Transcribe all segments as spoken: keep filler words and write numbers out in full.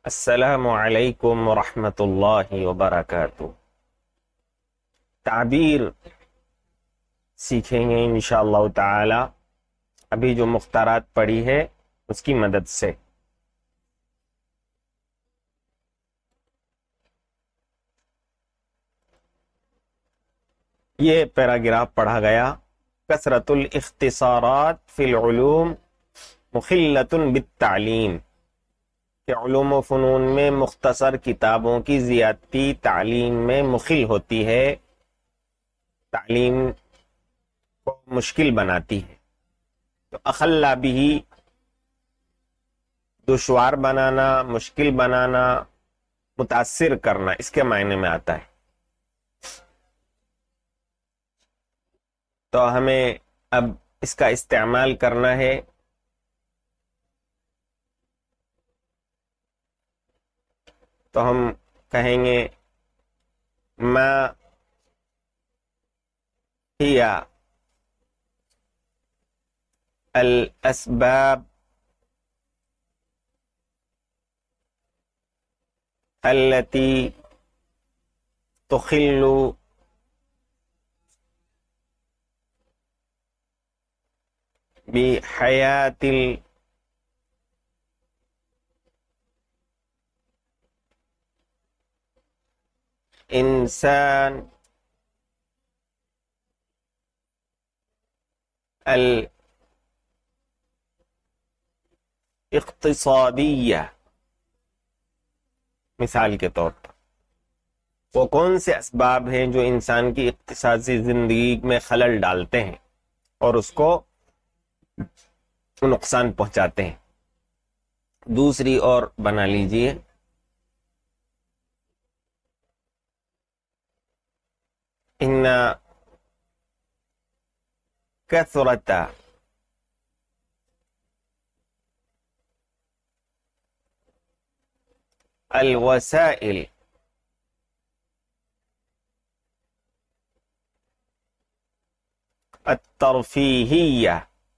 السلام علیکم ورحمۃ اللہ وبرکاتہ۔ تعبیر سیکھیں گے انشاءاللہ تعالی، ابھی جو مختارات پڑھی ہے اس کی مدد سے۔ یہ پیراگراف پڑھا گیا، کثرت الاختصارات فی العلوم مخلۃ بالتعلیم، کہ علوم و فنون میں مختصر کتابوں کی زیادتی تعلیم میں مخل ہوتی ہے، تعلیم کو مشکل بناتی ہے۔ تو اخلا بھی دشوار بنانا، مشکل بنانا، متاثر کرنا، اس کے معنی میں آتا ہے۔ تو ہمیں اب اس کا استعمال کرنا ہے۔ تو ہم کہیں گے ما ہی الاسباب التي تخل بحياة الإنسان الاقتصادية۔ مثال کے طور پر وہ کون سے اسباب ہیں جو انسان کی اقتصادی زندگی میں خلل ڈالتے ہیں اور اس کو نقصان پہنچاتے ہیں۔ دوسری اور بنا لیجئے، ان کثرت الوسائل الترفیہیہ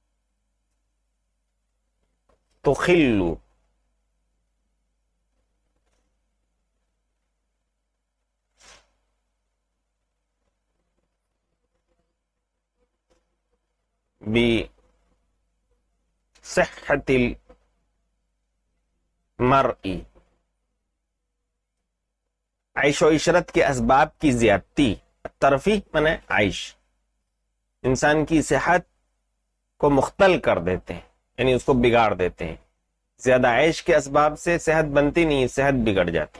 تخل بصحة المرء۔ عیش و عشرت کے اسباب کی زیادتی، ترفیح معنی عیش، انسان کی صحت کو مختل کر دیتے ہیں، یعنی اس کو بگاڑ دیتے ہیں۔ زیادہ عیش کے اسباب سے صحت بنتی نہیں، صحت بگڑ جاتی۔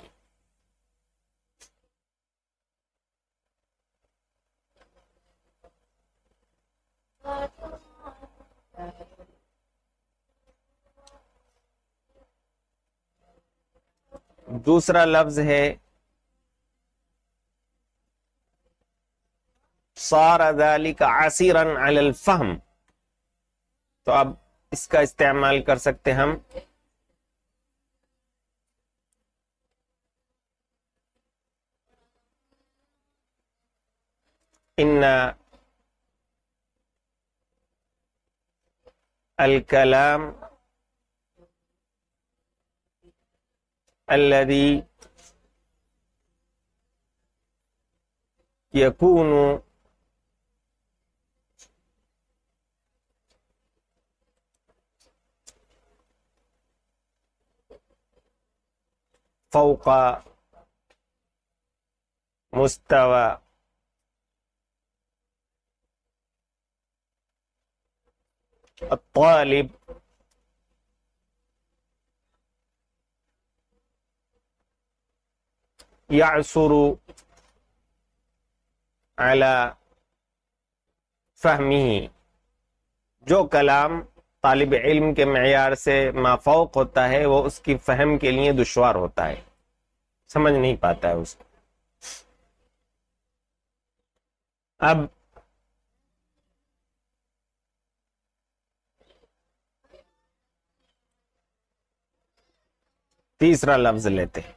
دوسرا لفظ ہے صار ذلك عسيرا على الفهم۔ تو اب اس کا استعمال کر سکتے ہم ان الكلام الذي يكون فوق مستوى الطالب يعثر على فهمه، جو کلام طالب علم کے معیار سے مافوق ہوتا ہے وہ اس کی فہم کے لیے دشوار ہوتا ہے، سمجھ نہیں پاتا ہے اس کو۔ اب تیسرا لفظ لیتے ہیں،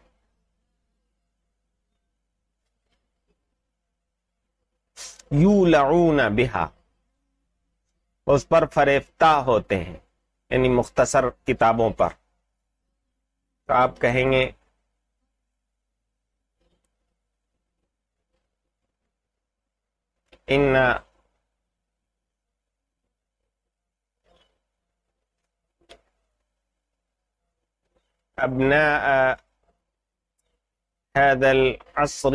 یولعون بہا، اس پر فریفتہ ہوتے ہیں، یعنی مختصر کتابوں پر۔ تو آپ کہیں گے ان ابناء هذا العصر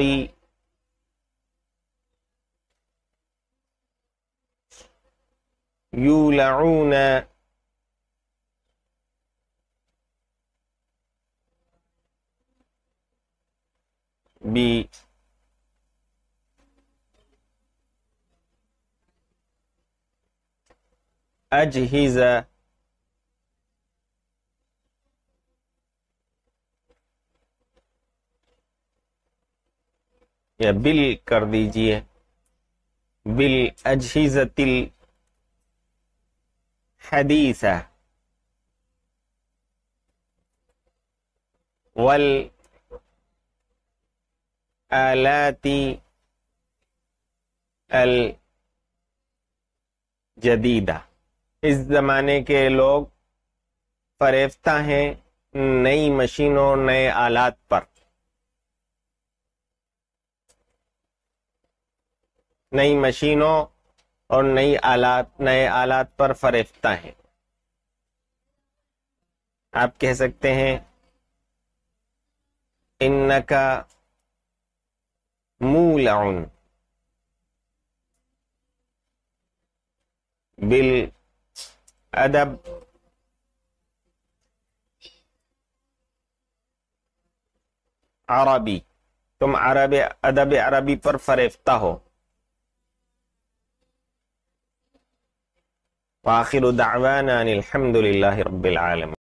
یولعون بأجهزة یا بل کر دیجئے بالأجهزة الحديثة والآلات الجديدة. اس زمانے کے لوگ فریفتہ ہیں نئی مشینوں نئے آلات پر، نئی مشینوں اور نئی آلات نئے آلات پر فریفتہ ہیں. آپ کہہ سکتے ہیں انکا مولع بالادب عربی، تم عرب ادب عربی پر فریفتہ ہو. وآخر دعوانا ان الحمد للہ رب العالمین.